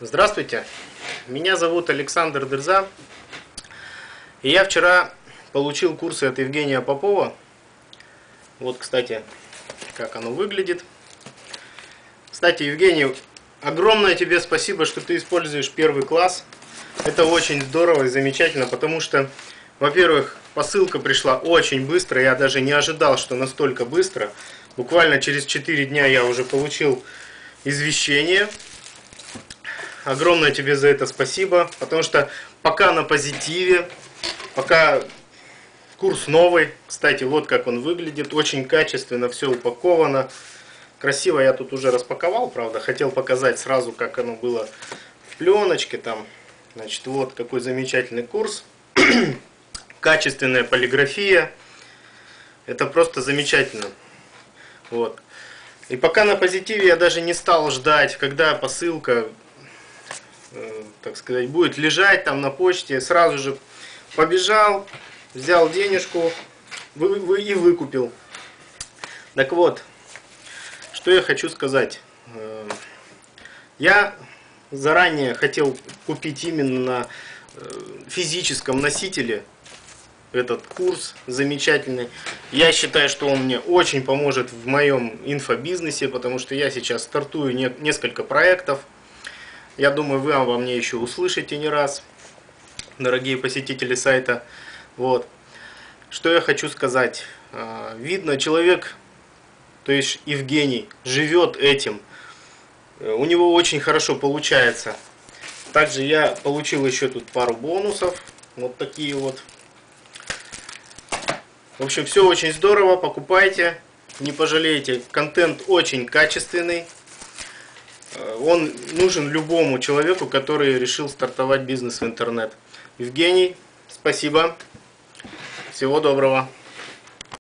Здравствуйте, меня зовут Александр Дырза, и я вчера получил курсы от Евгения Попова. Вот, кстати, как оно выглядит. Кстати, Евгений, огромное тебе спасибо, что ты используешь первый класс. Это очень здорово и замечательно, потому что, во-первых, посылка пришла очень быстро, я даже не ожидал, что настолько быстро. Буквально через 4 дня я уже получил извещение. Огромное тебе за это спасибо, потому что пока на позитиве, пока курс новый. Кстати, вот как он выглядит, очень качественно, все упаковано. Красиво я тут уже распаковал, правда, хотел показать сразу, как оно было в пленочке там. Значит, вот какой замечательный курс. Качественная полиграфия. Это просто замечательно. Вот. И пока на позитиве я даже не стал ждать, когда посылка, так сказать, будет лежать там на почте. Сразу же побежал, взял денежку и выкупил. Так вот, что я хочу сказать. Я заранее хотел купить именно на физическом носителе этот курс замечательный. Я считаю, что он мне очень поможет в моем инфобизнесе, потому что я сейчас стартую несколько проектов. Я думаю, вы обо мне еще услышите не раз, дорогие посетители сайта. Вот. Что я хочу сказать. Видно, человек, то есть Евгений, живет этим. У него очень хорошо получается. Также я получил еще тут пару бонусов. Вот такие вот. В общем, все очень здорово. Покупайте, не пожалеете. Контент очень качественный. Он нужен любому человеку, который решил стартовать бизнес в интернет. Евгений, спасибо. Всего доброго.